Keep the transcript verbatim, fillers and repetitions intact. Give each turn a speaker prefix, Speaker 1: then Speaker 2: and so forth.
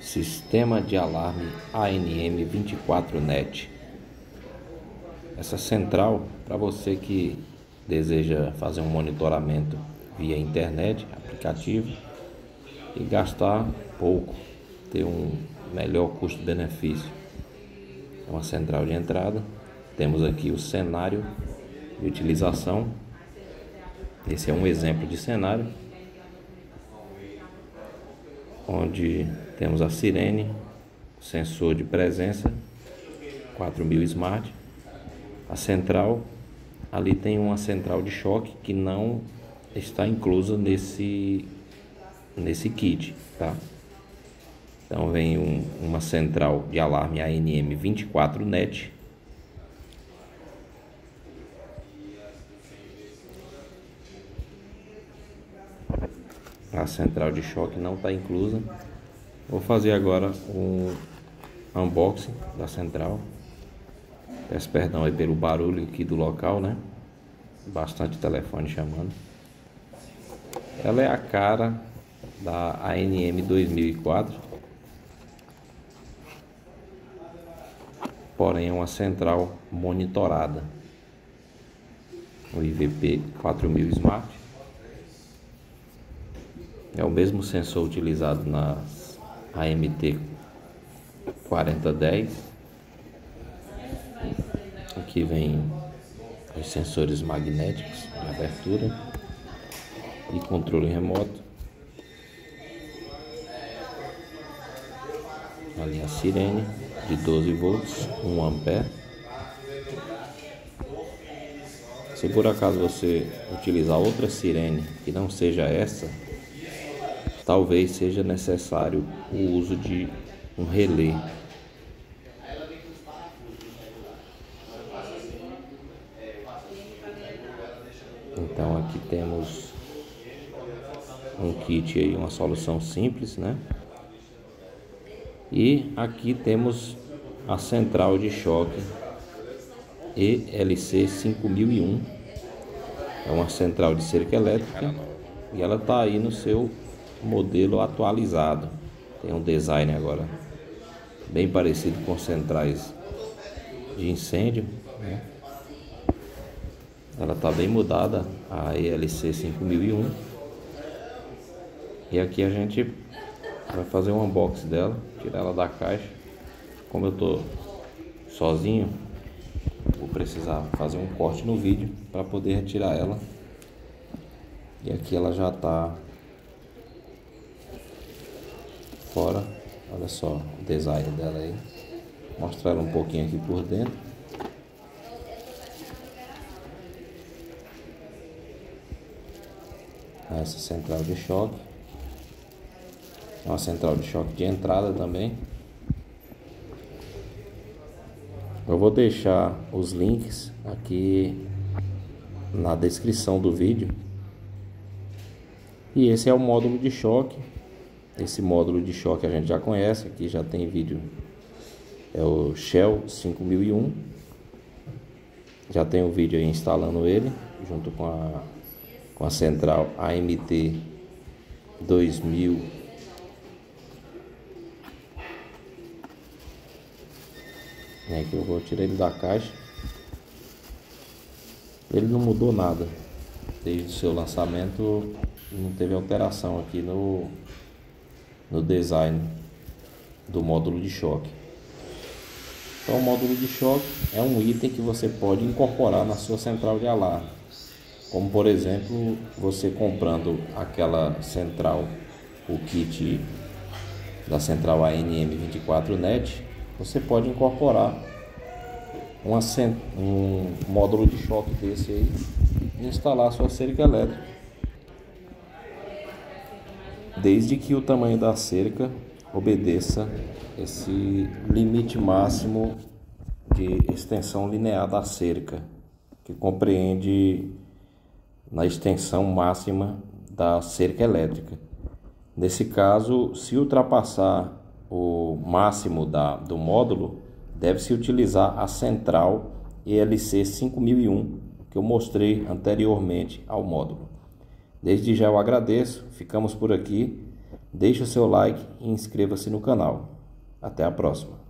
Speaker 1: Sistema de alarme A N M vinte e quatro net. Essa central, para você que deseja fazer um monitoramento via internet, aplicativo, e gastar pouco, ter um melhor custo-benefício. É uma central de entrada. Temos aqui o cenário de utilização. Esse é um exemplo de cenário, onde temos a sirene, sensor de presença, quatro mil smart, a central. Ali tem uma central de choque que não está inclusa nesse, nesse kit, tá? Então vem um, uma central de alarme A N M vinte e quatro net. A central de choque não está inclusa. Vou fazer agora um unboxing da central. Peço perdão aí pelo barulho aqui do local, né? Bastante telefone chamando. Ela é a cara da A N M dois mil e quatro. Porém é uma central monitorada. O I V P quatro mil Smart. É o mesmo sensor utilizado nas A M T quarenta dez. Aqui vem os sensores magnéticos de abertura e controle remoto. Ali a sirene de doze volts, um ampere. Se por acaso você utilizar outra sirene que não seja essa, talvez seja necessário o uso de um relé. Então aqui temos um kit aí, uma solução simples, né? E aqui temos a central de choque E L C cinco mil e um. É uma central de cerca elétrica e ela está aí no seu modelo atualizado. Tem um design agora bem parecido com centrais de incêndio, né? Ela está bem mudada, a E L C cinco mil e um. E aqui a gente vai fazer um unboxing dela, tirar ela da caixa. Como eu tô sozinho, vou precisar fazer um corte no vídeo para poder retirar ela. E aqui ela já está fora. Olha só o design dela aí. Vou mostrar ela um pouquinho aqui por dentro. Essa central de choque. É uma central de choque de entrada também. Eu vou deixar os links aqui na descrição do vídeo. E esse é o módulo de choque. Esse módulo de choque a gente já conhece, aqui já tem vídeo. É o Shell cinco mil e um. Já tem o vídeo aí instalando ele, junto com a, com a central A M T dois mil. É que eu vou tirar ele da caixa. Ele não mudou nada. Desde o seu lançamento não teve alteração aqui no, no design do módulo de choque. Então o módulo de choque é um item que você pode incorporar na sua central de alarme. Como por exemplo, você comprando aquela central, o kit da central A N M vinte e quatro net, você pode incorporar uma, um módulo de choque desse aí e instalar a sua cerca elétrica, desde que o tamanho da cerca obedeça esse limite máximo de extensão linear da cerca, que compreende na extensão máxima da cerca elétrica. Nesse caso, se ultrapassar o máximo da, do módulo, deve-se utilizar a central E L C cinco mil e um que eu mostrei anteriormente ao módulo. Desde já eu agradeço, ficamos por aqui. Deixe o seu like e inscreva-se no canal. Até a próxima!